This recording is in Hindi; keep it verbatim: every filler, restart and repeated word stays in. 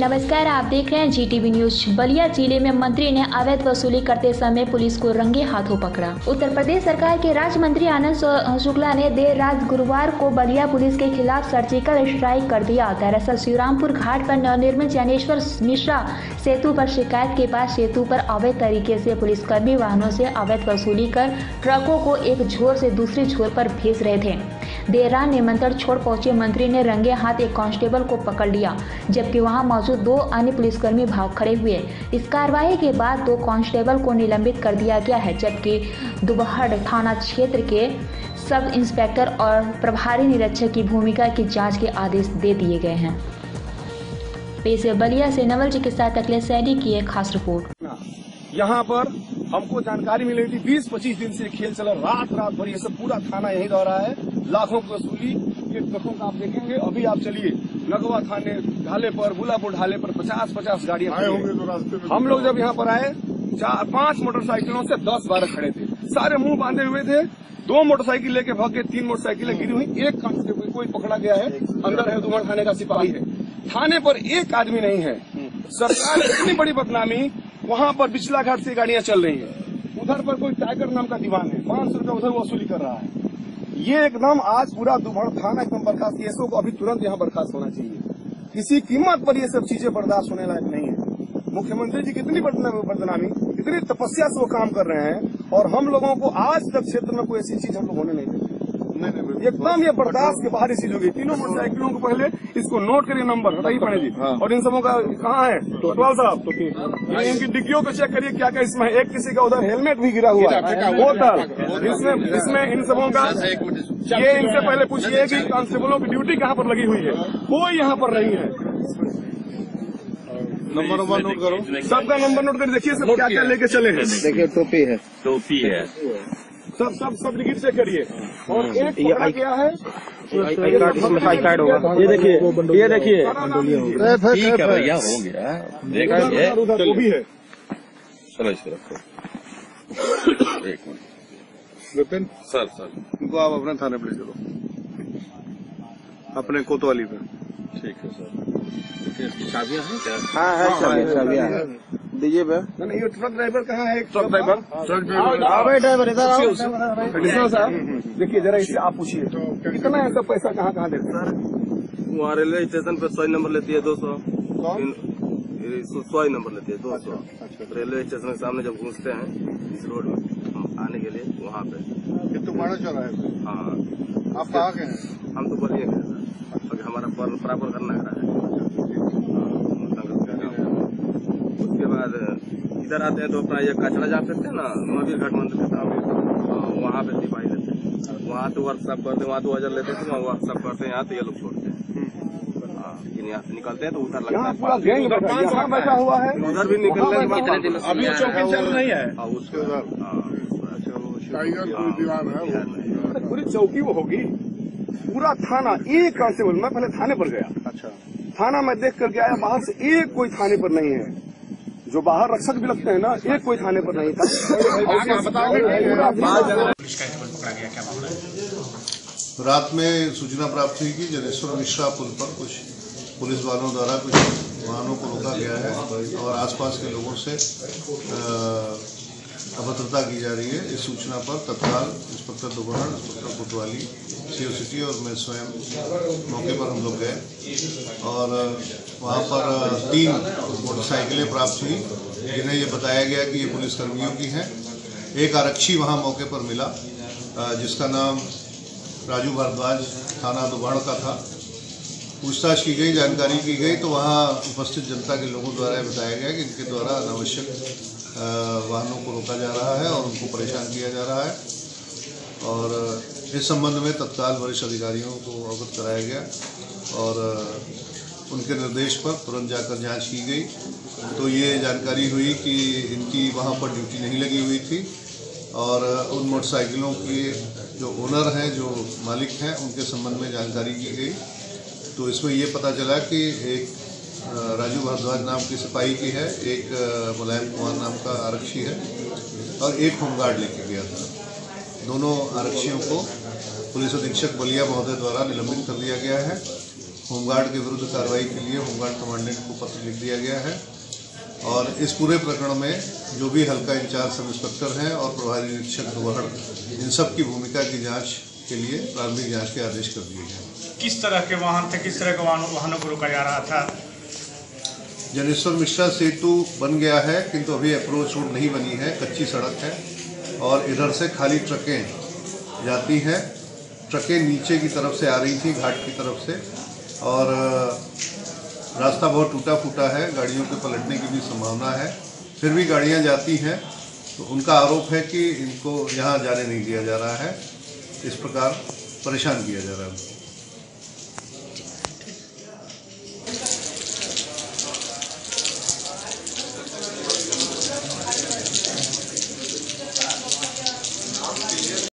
नमस्कार, आप देख रहे हैं जीटीवी न्यूज। बलिया जिले में मंत्री ने अवैध वसूली करते समय पुलिस को रंगे हाथों पकड़ा। उत्तर प्रदेश सरकार के राज्य मंत्री आनंद शुक्ला ने देर रात गुरुवार को बलिया पुलिस के खिलाफ सर्जिकल स्ट्राइक कर दिया। दरअसल श्रीरामपुर घाट पर नवनिर्मित ज्ञानेश्वर मिश्रा सेतु पर शिकायत के बाद सेतु पर अवैध तरीके से पुलिसकर्मी वाहनों से अवैध वसूली कर ट्रकों को एक छोर से दूसरी छोर पर भेज रहे थे। देर रात निमंत्रण छोड़ पहुंचे मंत्री ने रंगे हाथ एक कांस्टेबल को पकड़ लिया, जबकि वहां मौजूद दो अन्य पुलिसकर्मी भाग खड़े हुए। इस कार्रवाई के बाद दो कांस्टेबल को निलंबित कर दिया गया है, जबकि दुबहड़ थाना क्षेत्र के सब इंस्पेक्टर और प्रभारी निरीक्षक की भूमिका की जांच के आदेश दे दिए गए हैं। पेश है बलिया से नवल जी के साथ अखिलेश सैनी की एक खास रिपोर्ट। यहाँ पर हमको जानकारी मिली थी बीस पच्चीस दिन से खेल चला, रात रात भर ये सब पूरा थाना यही दौरा है, लाखों की वसूली के ट्रकों का आप देखेंगे। अभी आप चलिए नगवा थाने ढाले पर, बुलापुर ढाले पर पचास पचास गाड़ियां आए होंगे तो रास्ते में। हम लोग जब यहाँ पर आए, चार पांच मोटरसाइकिलों से दस बारह खड़े थे, सारे मुंह बांधे हुए थे। दो मोटरसाइकिल लेके भाग के, तीन मोटरसाइकिलें गिरी हुई, एक कांस्टेबल कोई पकड़ा गया है, अंदर है दुमड़ थाने का सिपाही है। थाने पर एक आदमी नहीं है। सरकार इतनी बड़ी बदनामी, वहाँ पर बिचला घाट से गाड़ियां चल रही है, उधर पर कोई टाइगर नाम का दीवान है, पांच सौ रुपया उधर वसूली कर रहा है। ये एकदम आज पूरा दुबड़ थाना एकदम बर्खास्त, ये को अभी तुरंत यहाँ बर्खास्त होना चाहिए। किसी कीमत पर ये सब चीजें बर्दाश्त होने लायक नहीं है। मुख्यमंत्री जी कितनी बदनामी, कितनी तपस्या से वो काम कर रहे हैं, और हम लोगों को आज तक क्षेत्र में कोई ऐसी चीज हम लोग होने नहीं देते। एकदम ये बर्दाश्त के बाहर चीज होगी। तीनों मोटरसाइकिलों को पहले इसको नोट करिए, नंबर हटाइए पड़े जी, और इन सबों का कहाँ है टोटवाल साहब, तो इनकी डिग्गियों को चेक करिए क्या क्या इसमें। एक किसी का उधर हेलमेट भी गिरा हुआ है, बोतल, इसमें इसमें इन सबों का ये इनसे पहले पूछिए कि कांस्टेबलों की ड्यूटी कहाँ पर लगी हुई है। कोई यहाँ पर नहीं है। नंबर नंबर नोट करो, सबका नंबर नोट कर देखिए सब क्या क्या लेके चले हैं। देखिए टोपी है, टोपी है, सब सब सब डिग्री चेक करिए। और एक पकड़ा गया है, आई कार्ड, इसमें आई कार्ड होगा। ये देखिए, ये देखिए, ठीक है भैया, हो गया, देखिए वो भी है। चलो इसको रखो, एक मिनट विपिन सर सर इनको आप अपने थाने पे ले चलो, अपने कोतवाली पे। ठीक है सर। इसकी चाबियां हैं क्या? हाँ है, चाबियां चाबियां है, दीजिए भैया। नहीं, ये ट्रक ड्राइवर कहाँ है? ट्रक ड्राइवर, ट्रक ड्राइवर इधर आओ साहब, देखिए जरा इससे आप पूछिए कितना ऐसा पैसा कहाँ कहाँ देते हैं? वहाँ रेलवे स्टेशन पे सौ नंबर लेती है, दो सौ सौ नंबर लेती है, दो सौ रेलवे स्टेशन के सामने जब घुसते हैं इस रोड में आने के लिए, वहाँ पे तो माड़ा चौराहा है। हाँ, आप कहाँ के हैं? हम तो बलिए गए सर, हमारा बराबर करना है। उसके बाद इधर आते हैं तो अपना ये कचरा जा सकते हैं ना, नवीर घाट मंदिर के सामने, वहाँ पे सिपाही लेते हैं। वहाँ तो वर्कशॉप करते हैं, वहाँ दो हजार लेते थे, वहाँ वर्कशॉप करते हैं। यहाँ तो ये लोग छोड़ते हैं, लेकिन यहाँ से निकलते हैं तो उधर लगता है, पूरा गैंग बैठा हुआ है। उधर भी निकलने के बाद अभी चौकी चल रही है, उसके उधर टाइगर कोई दीवान है, पूरी चौकी वो होगी। पूरा थाना एक कांस्टेबल, मैं पहले थाने पर गया। अच्छा, थाना में देख करके आया, बाहर से एक कोई थाने पर नहीं है। जो बाहर रक्षक भी लगते हैं ना, एक कोई थाने पर नहीं था। रात में सूचना प्राप्त हुई कि ज्ञानेश्वर मिश्रा पुल पर कुछ पुलिस वालों द्वारा कुछ वाहनों को रोका गया है और आसपास के लोगों से अभद्रता की जा रही है। इस सूचना पर तत्काल इंस्पेक्टर दुबहड़, इंस्पेक्टर कोतवाली, सीओ सिटी और मैं स्वयं मौके पर हम लोग गए और वहाँ पर तीन मोटरसाइकिलें प्राप्त हुई, जिन्हें ये बताया गया कि ये पुलिसकर्मियों की हैं। एक आरक्षी वहाँ मौके पर मिला, जिसका नाम राजू भारद्वाज थाना दुबहड़ का था। पूछताछ की गई, जानकारी की गई तो वहाँ उपस्थित जनता के लोगों द्वारा बताया गया कि इनके द्वारा अनावश्यक वाहनों को रोका जा रहा है और उनको परेशान किया जा रहा है। और इस संबंध में तत्काल वरिष्ठ अधिकारियों को अवगत कराया गया और उनके निर्देश पर तुरंत जाकर जांच की गई तो ये जानकारी हुई कि इनकी वहाँ पर ड्यूटी नहीं लगी हुई थी और उन मोटरसाइकिलों के जो ओनर हैं, जो मालिक हैं, उनके संबंध में जानकारी की गई। तो इसमें ये पता चला कि एक राजू भारद्वाज नाम के सिपाही की है, एक मुलायम कुमार नाम का आरक्षी है और एक होमगार्ड लेके गया था। दोनों आरक्षियों को पुलिस अधीक्षक बलिया महोदय द्वारा निलंबित कर दिया गया है होमगार्ड के विरुद्ध कार्रवाई के लिए होमगार्ड कमांडेंट को पत्र लिख दिया गया है और इस पूरे प्रकरण में जो भी हल्का इंचार्ज सब इंस्पेक्टर हैं और प्रभारी निरीक्षक दोहड़, इन सब की भूमिका की जांच के लिए प्रारंभिक जांच के आदेश कर दिए गए। किस तरह के वाहन थे, किस तरह के वाहनों को रोका जा रहा था? जनेश्वर मिश्रा सेतु बन गया है किंतु अभी अप्रोच रोड नहीं बनी है, कच्ची सड़क है और इधर से खाली ट्रकें जाती हैं। ट्रकें नीचे की तरफ से आ रही थी घाट की तरफ से और रास्ता बहुत टूटा फूटा है, गाड़ियों के पलटने की भी संभावना है, फिर भी गाड़ियां जाती हैं। तो उनका आरोप है कि इनको यहाँ जाने नहीं दिया जा रहा है, इस प्रकार परेशान किया जा रहा है।